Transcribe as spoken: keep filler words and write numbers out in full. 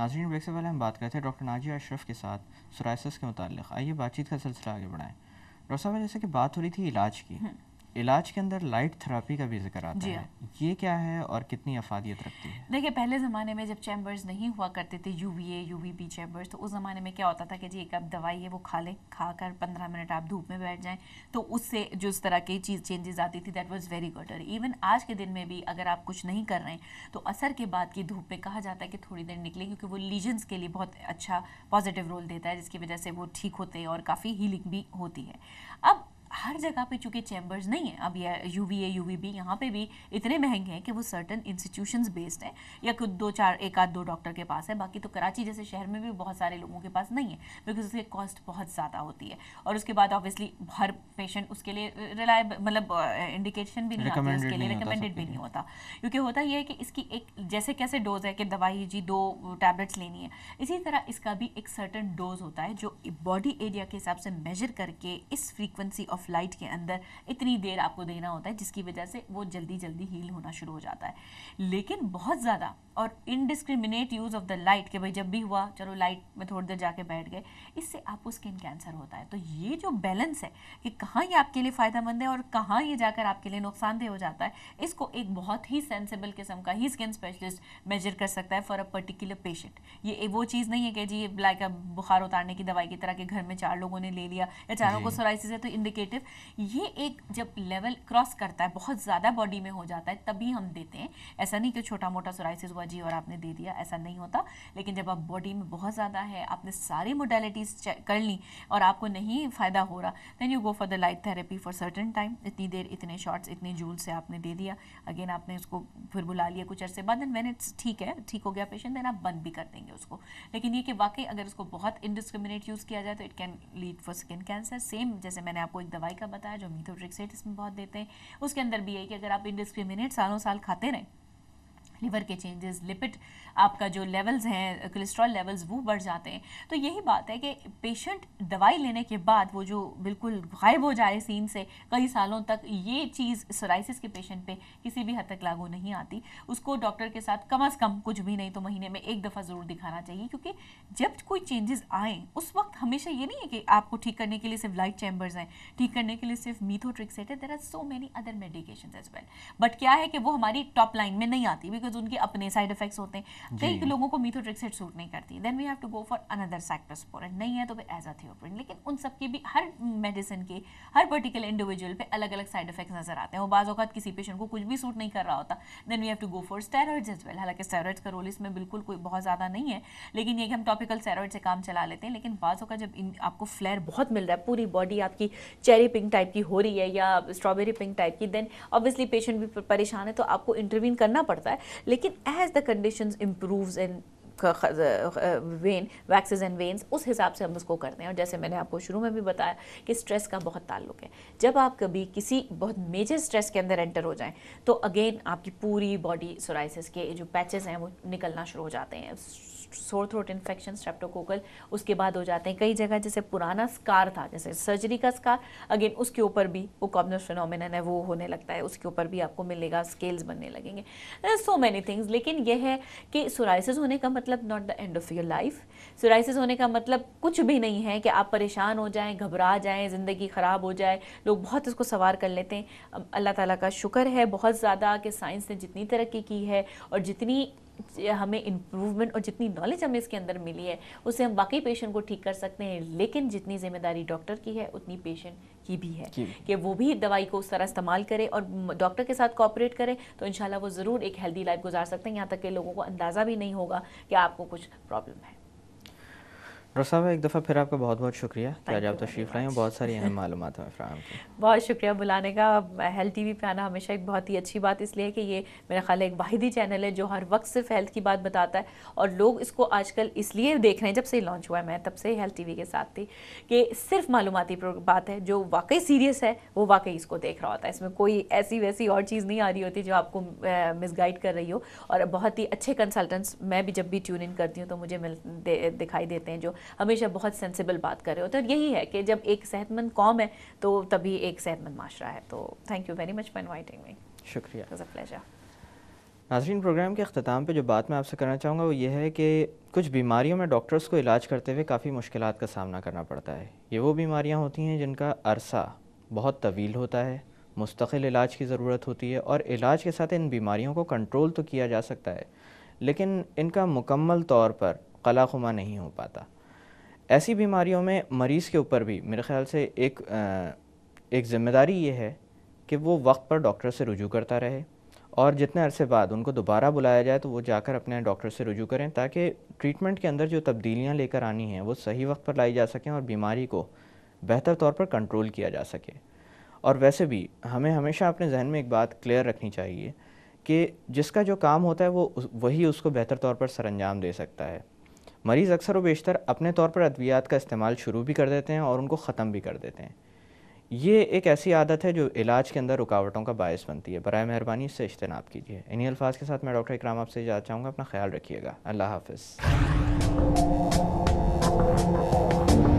नाज़रीन, ब्रेक से पहले हम बात करते हैं डॉक्टर नाजिया अशरफ के साथ सोराइसिस के मुताल्लिक़। आइए बातचीत का सिलसिला आगे बढ़ाएं। डॉक्टर साहब, जैसे कि बात हो रही थी इलाज की, इलाज के अंदर लाइट थेरेपी का भी जिक्र आता है, ये क्या है और कितनी अफादियत रखती है? देखिए, पहले ज़माने में जब चैम्बर्स नहीं हुआ करते थे, यूवीए यूवीबी चैम्बर्स, तो उस ज़माने में क्या होता था कि जी एक आप दवाई है वो खा लें, खाकर पंद्रह मिनट आप धूप में बैठ जाएं, तो उससे जो इस तरह की चीज़ चेंजेस आती थी, दैट वाज वेरी गुड। और इवन आज के दिन में भी अगर आप कुछ नहीं कर रहे हैं तो असर के बाद की धूप में कहा जाता है कि थोड़ी देर निकले, क्योंकि वो लीजन्स के लिए बहुत अच्छा पॉजिटिव रोल देता है, जिसकी वजह से वो ठीक होते हैं और काफ़ी हीलिंग भी होती है। अब हर जगह पे चूँकि चैम्बर्स नहीं है, अब ये यूवीए यूवीबी यहाँ पे भी इतने महंगे हैं कि वो सर्टन इंस्टीट्यूशंस बेस्ड हैं, या कुछ दो चार एक आध दो डॉक्टर के पास है, बाकी तो कराची जैसे शहर में भी बहुत सारे लोगों के पास नहीं है, बिकॉज उसकी कॉस्ट बहुत ज़्यादा होती है। और उसके बाद ऑब्वियसली हर पेशेंट उसके लिए रिलायबल, मतलब इंडिकेशन भी नहीं आती है उसके लिए, रिकमेंडेड भी नहीं होता, क्योंकि होता यह है कि इसकी एक जैसे कैसे डोज है कि दवाई जी दो टैबलेट्स लेनी है, इसी तरह इसका भी एक सर्टन डोज होता है जो बॉडी एरिया के हिसाब से मेजर करके इस फ्रीक्वेंसी ऑफ लाइट के अंदर इतनी देर आपको देना होता है, जिसकी वजह से वो जल्दी जल्दी हील होना शुरू हो जाता है। लेकिन बहुत ज़्यादा और indiscriminate use of the light, कि भाई जब भी हुआ चलो लाइट में थोड़ी देर जाके बैठ गए, इससे आपको स्किन कैंसर होता है। तो ये जो बैलेंस है कि कहाँ ये आपके लिए फ़ायदेमंद है और कहाँ ये जाकर आपके लिए नुकसानदेह हो जाता है, इसको एक बहुत ही सेंसिबल किस्म का ही स्किन स्पेशलिस्ट मेजर कर सकता है फॉर अ पर्टिकुलर पेशेंट। ये वो चीज़ नहीं है कि जी लाइक बुखार उतारने की दवाई की तरह के घर में चार लोगों ने ले लिया या चारों को सोराइसिस है तो इंडिकेटिव। ये एक जब लेवल क्रॉस करता है, बहुत ज़्यादा बॉडी में हो जाता है, तभी हम देते हैं। ऐसा नहीं कि छोटा मोटा सोराइसिस हुआ जी और आपने दे दिया, ऐसा नहीं होता। लेकिन जब आप बॉडी में बहुत ज़्यादा है, आपने सारी मोडालिटीज़ कर ली और आपको नहीं फ़ायदा हो रहा, then you go for the light therapy for certain time. इतनी देर, इतने शॉट्स, इतने जूल से आपने दे दिया, अगेन आपने उसको फिर बुला लिया कुछ अरसे बाद, एंड व्हेन इट्स ठीक है, ठीक हो गया पेशेंट, देन आप बंद भी कर देंगे उसको। लेकिन ये कि वाकई अगर उसको बहुत इनडिस्क्रिमिनेट यूज़ किया जाए तो it can lead for skin cancer. Same जैसे मैंने आपको एक दवाई का बताया जो मीथोट्रेक्सेट इसमें बहुत देते हैं, उसके अंदर भी है कि अगर आप इनडिस्क्रिमिनेट सालों साल खाते रहें, लिवर के चेंजेस, लिपिड आपका जो लेवल्स हैं, कोलेस्ट्रॉल लेवल्स वो बढ़ जाते हैं। तो यही बात है कि पेशेंट दवाई लेने के बाद वो जो बिल्कुल गायब हो जाए सीन से कई सालों तक, ये चीज़ सोराइसिस के पेशेंट पे किसी भी हद तक लागू नहीं आती। उसको डॉक्टर के साथ कम अज़ कम कुछ भी नहीं तो महीने में एक दफ़ा ज़रूर दिखाना चाहिए, क्योंकि जब कोई चेंजेस आएँ उस वक्त हमेशा ये नहीं है कि आपको ठीक करने के लिए सिर्फ लाइट चैम्बर्स हैं, ठीक करने के लिए सिर्फ मीथोट्रेक्सेट है, there are so many other medications as well. But क्या है कि वो हमारी टॉप लाइन में नहीं आती, बिकॉज उनके अपने साइड इफेक्ट्स होते हैं। कई लोगों को मीथोट्रेक्सेट सूट नहीं करती, then we have to go for another cyclosporine, नहीं है तो फिर एजाथियोप्रिन। लेकिन उन सब के भी, हर मेडिसिन के हर पर्टिकुलर इंडिविजुअल पे अलग अलग साइड इफेक्ट्स नजर आते हैं। वो बाज़ औक़ात किसी पेशेंट को कुछ भी सूट नहीं कर रहा होता, then we have to go for steroids as well. हालांकि स्टेरॉइड्स का रोल इसमें बिल्कुल कोई बहुत ज़्यादा नहीं है, लेकिन ये कि हम टॉपिकल स्टेरॉइड से काम चला लेते हैं। लेकिन बाज़ औक़ात जब आपको फ्लेयर बहुत मिल रहा है, पूरी बॉडी आपकी चेरी पिंक टाइप की हो रही है या स्ट्रॉबेरी पिंक टाइप की, देन ऑब्वियसली पेशेंट भी परेशान है, तो आपको इंटरवीन करना पड़ता है। लेकिन as the conditions improves in wane waxes and wanes, उस हिसाब से हम उसको करते हैं। और जैसे मैंने आपको शुरू में भी बताया कि स्ट्रेस का बहुत ताल्लुक है। जब आप कभी किसी बहुत मेजर स्ट्रेस के अंदर एंटर हो जाएं तो अगेन आपकी पूरी बॉडी सोराइसिस के जो पैचेस हैं वो निकलना शुरू हो जाते हैं। सोर थ्रोट इन्फेक्शन, स्ट्रेप्टोकोकल, उसके बाद हो जाते हैं कई जगह जैसे पुराना स्कार था, जैसे सर्जरी का स्कार, अगेन उसके ऊपर भी वो कॉम्नस फिनोमेनन है वो होने लगता है, उसके ऊपर भी आपको मिलेगा, स्केल्स बनने लगेंगे, सो मैनी थिंग्स। लेकिन यह है कि सोराइसिस होने का मतलब not the end of your life. Psoriasis होने का मतलब कुछ भी नहीं है कि आप परेशान हो जाएं, घबरा जाएं, ज़िंदगी ख़राब हो जाए। लोग बहुत इसको सवार कर लेते हैं। अल्लाह ताला का शुक्र है बहुत ज़्यादा कि साइंस ने जितनी तरक्की की है और जितनी हमें इम्प्रूवमेंट और जितनी नॉलेज हमें इसके अंदर मिली है, उससे हम वाकई पेशेंट को ठीक कर सकते हैं। लेकिन जितनी जिम्मेदारी डॉक्टर की है उतनी पेशेंट की भी है कि वो भी दवाई को उस तरह इस्तेमाल करे और डॉक्टर के साथ कोऑपरेट करे, तो इंशाल्लाह वो ज़रूर एक हेल्दी लाइफ गुजार सकते हैं। यहाँ तक कि लोगों को अंदाज़ा भी नहीं होगा कि आपको कुछ प्रॉब्लम है। डॉक्टर साहब, एक दफ़ा फिर आपका बहुत बहुत शुक्रिया कि आज आप तशरीफ़ लाएँ, बहुत सारी अहम मालूमात हमें फ़राहम की। बहुत शुक्रिया बुलाने का। हेल्थ टीवी पे आना हमेशा एक बहुत ही अच्छी बात इसलिए है कि ये मेरा ख्याल है एक वाहिदी चैनल है जो हर वक्त सिर्फ हेल्थ की बात बताता है, और लोग इसको आजकल इसलिए देख रहे हैं, जब से लॉन्च हुआ है, मैं तब से हेल्थ टीवी के साथ थी, कि सिर्फ मालूमाती बात है। जो वाकई सीरियस है वो वाकई इसको देख रहा होता है, इसमें कोई ऐसी वैसी और चीज़ नहीं आ रही होती जो आपको मिसगाइड कर रही हो। और बहुत ही अच्छे कंसल्टेंट्स मैं भी जब भी ट्यून इन करती हूँ तो मुझे मिल दे, दिखाई देते हैं जो हमेशा बहुत सेंसिबल बात कर रहे होते हैं। और यही है कि जब एक सेहतमंद कौम है तो तभी एक सेहतमंद माशरा है। तो thank you very much for inviting me. शुक्रिया। It was a pleasure. नाज़रीन, प्रोग्राम के अख्ताम पे जो बात मैं आपसे करना चाहूँगा वो ये है कि कुछ बीमारियों में डॉक्टर्स को इलाज करते हुए काफ़ी मुश्किलात का सामना करना पड़ता है। ये वो बीमारियाँ होती हैं जिनका अरसा बहुत तवील होता है, मुस्तकिल इलाज की ज़रूरत होती है और इलाज के साथ इन बीमारियों को कंट्रोल तो किया जा सकता है, लेकिन इनका मुकम्मल तौर पर कलाखुमा नहीं हो पाता। ऐसी बीमारियों में मरीज़ के ऊपर भी मेरे ख़्याल से एक एक ज़िम्मेदारी ये है कि वो वक्त पर डॉक्टर से रुजू करता रहे और जितने अरसे बाद उनको दोबारा बुलाया जाए तो वो जाकर अपने डॉक्टर से रुजू करें, ताकि ट्रीटमेंट के अंदर जो तब्दीलियाँ लेकर आनी हैं वो सही वक्त पर लाई जा सकें और बीमारी को बेहतर तौर पर कंट्रोल किया जा सके। और वैसे भी हमें हमेशा अपने जहन में एक बात क्लियर रखनी चाहिए कि जिसका जो काम होता है वो वही उसको बेहतर तौर पर सरअंजाम दे सकता है। मरीज़ अक्सर व बेशतर अपने तौर पर अद्वियात का इस्तेमाल शुरू भी कर देते हैं और उनको ख़त्म भी कर देते हैं। ये एक ऐसी आदत है जो इलाज के अंदर रुकावटों का बायस बनती है। बराए मेहरबानी इससे इज्तनाब कीजिए। इन्हीं अल्फाज के साथ मैं डॉक्टर इकराम आपसे इजाज़त चाहूँगा। अपना ख्याल रखिएगा। अल्लाह हाफ़िज़।